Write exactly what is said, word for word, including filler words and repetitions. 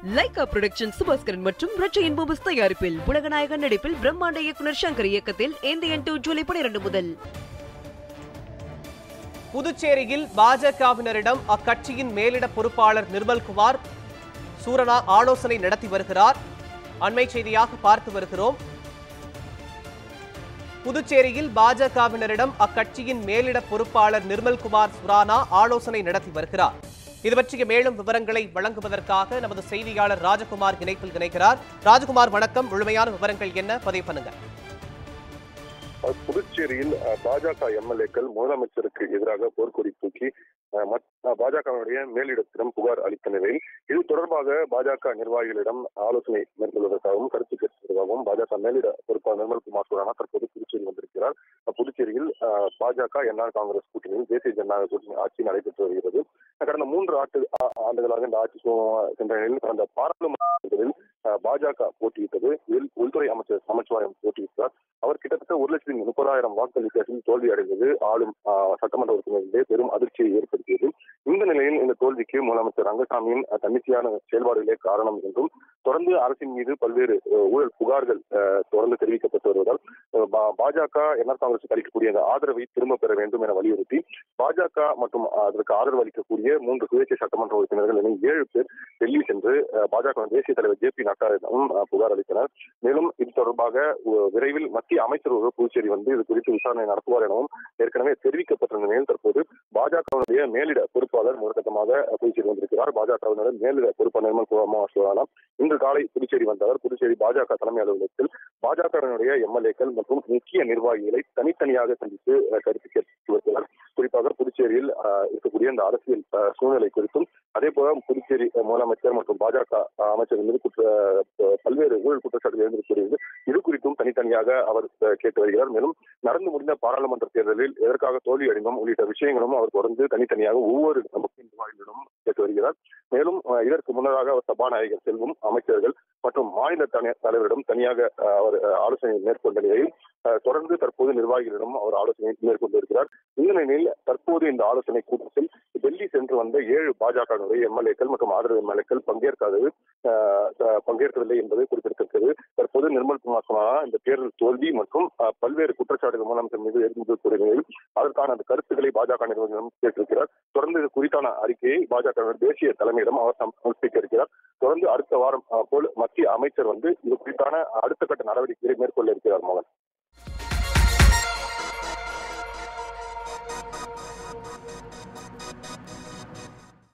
Lyca production Subaskaran மற்றும் ரட்சையின் movies தயாரிப்பில் உலகநாயகன் நடிப்பில் பிரம்மாண்ட இயக்குனர் சங்கர் இயக்கத்தில் ஏந்தியன் டூ ஜூலை பனிரெண்டு முதல். புதுச்சேரியில் பாஜகவினரிடம் அக்கட்சியின் மேலிட பொறுப்பாளர் நிர்மல்குமார் சூரனா ஆலோசனை நடத்தி வருகிறார். அண்மை செய்தியாக பார்த்து வருகிறோம். புதுச்சேரியில் பாஜகவினரிடம் அக்கட்சியின் மேலிட பொறுப்பாளர் நிர்மல்குமார் சுரானா ஆலோசனை நடத்தி வருகிறார். இது பற்றிய மேலும் விவரங்களை வழங்குவதற்காக நமது செய்தியாளர் ராஜகுமார் இணைப்பில் இணைக்கிறார். ராஜகுமார் வணக்கம். முழுமையான விவரங்கள் என்ன பதிவு பண்ணுங்க. புதுச்சேரியில் பாஜக எம்எல்ஏக்கள் முதலமைச்சருக்கு எதிராக போர்க்கொடி தூக்கி பாஜகவினுடைய மேலிடத்திடம் புகார் அளித்த நிலையில் இது தொடர்பாக பாஜக நிர்வாகிகளிடம் ஆலோசனை மேற்கொள்வதற்காகவும் கருத்து கேட்பதற்காகவும் பாஜக மேலிட பொறுப்பாளர் நிர்மல்குமார் சுரானா தற்போது புதுச்சேரி வந்திருக்கிறார். புதுச்சேரியில் பாஜக என்ஆர் காங்கிரஸ் கூட்டணியில் தேசிய ஜனநாயக கூட்டணி ஆட்சி நடைபெற்று வருகிறது. கடந்த மூன்று ஆண்டு ஆண்டுகளாக இந்த ஆட்சி சென்ற நிலையில் கடந்த பாராளுமன்ற தேர்தலில் பாஜக போட்டியிட்டது. இதில் உள்துறை அமைச்சர் நமச்சிவாயம் போட்டியிட்டார். அவர் கிட்டத்தட்ட ஒரு லட்சத்தி முப்பதாயிரம் வாக்குகள் வித்தியாசத்தில் தோல்வி அடைந்தது ஆளும் சட்டமன்ற உறுப்பினர்களே பெரும் அதிர்ச்சியை ஏற்படுத்தியது. இந்த நிலையில் இந்த தோல்விக்கு முதலமைச்சர் ரங்கசாமியின் தன்னிச்சையான செயல்பாடுகளே காரணம் என்றும் தொடர்ந்து அரசின் மீது பல்வேறு ஊழல் புகார்கள் தொடர்ந்து தெரிவிக்கப்பட்டு வருவதால் பாஜக என்ஆர் காங்கிரஸ் அளிக்கக்கூடிய அந்த ஆதரவை திரும்ப பெற வேண்டும் என வலியுறுத்தி பாஜக மற்றும் அதற்கு ஆதரவு அளிக்கக்கூடிய மூன்று சுயேட்சை சட்டமன்ற உறுப்பினர்கள் என ஏழு பேர் டெல்லி சென்று பாஜக தேசிய தலைவர் ஜே பி நட்டாவிடம் புகார் அளித்தனர். மேலும் இது தொடர்பாக விரைவில் மத்திய அமைச்சர் ஒருவர் புதுச்சேரி வந்து இது குறித்து விசாரணை நடத்துவார் எனவும் ஏற்கனவே தெரிவிக்கப்பட்ட நிலையில் தற்போது பாஜகவினுடைய மேலிட பொறுப்பாளர் முதற்கட்டமாக புதுச்சேரி வந்திருக்கிறார். பாஜகவினுடைய மேலிட பொறுப்பாளர் நிர்மல்குமார் சுரானா இன்று காலை புதுச்சேரி வந்தவர் புதுச்சேரி பாஜக தலைமை அலுவலகத்தில் பாஜகவினுடைய எம்எல்ஏக்கள் மற்றும் முக்கிய நிர்வாகிகளை தனித்தனியாக சந்தித்து கருத்து கேட்டு வருகிறார். குறிப்பாக புதுச்சேரியில் இருக்கக்கூடிய இந்த அரசியல் சூழ்நிலை குறித்தும் அதே போல புதுச்சேரி முதலமைச்சர் மற்றும் பாஜக அமைச்சர் மீது குற்ற பல்வேறு ஊழல் குற்றச்சாட்டுகள் எழுந்திருக்கிறது. இது குறித்தும் தனித்தனியாக அவர் கேட்டு வருகிறார். மேலும் நடந்து முடிந்த பாராளுமன்ற தேர்தலில் எதற்காக தோல்வி அடைந்தோம் உள்ளிட்ட விஷயங்களும் அவர் தொடர்ந்து தனித்தனியாக ஒவ்வொரு முக்கிய நிர்வாகிகளிடம் கேட்டு வருகிறார். மேலும் இதற்கு முன்னதாக அவர் சபாநாயகர் செல்வம் அமைச்சர்கள் மற்றும் மாநில தலைவரிடம் தனியாக அவர் ஆலோசனை மேற்கொண்ட நிலையில் தொடர்ந்து தற்போது நிர்வாகிகளிடம் அவர் ஆலோசனை மேற்கொண்டிருக்கிறார். இந்த நிலையில் தற்போது இந்த ஆலோசனை கூட்டத்தில் டெல்லி சென்று வந்த ஏழு பாஜகவினுடைய எம்எல்ஏக்கள் மற்றும் ஆதரவு எம்எல்ஏக்கள் பங்கேற்காதது பங்கேற்கவில்லை என்பது குறிப்பிடத்தக்கது. தற்போது நிர்மல்குமார் சுரானா இந்த தேர்தல் தோல்வி மற்றும் பல்வேறு குற்றச்சாட்டுகள் முதலமைச்சர் மீது எழுந்திருக்கக்கூடிய நிலையில் அதற்கான அந்த கருத்துக்களை பாஜக நிர்வாகிகளிடம் கேட்டிருக்கிறார். தொடர்ந்து இது குறித்தான அறிக்கையை பாஜக தேசிய தலைமையிடம் அவர் சமர்ப்பிக்க இருக்கிறார். தொடர்ந்து அடுத்த வாரம் போல் மத்திய அமைச்சர் வந்து இது குறித்தான அடுத்த கட்ட நடவடிக்கைகளை மேற்கொள்ள இருக்கிறார். மோகன்.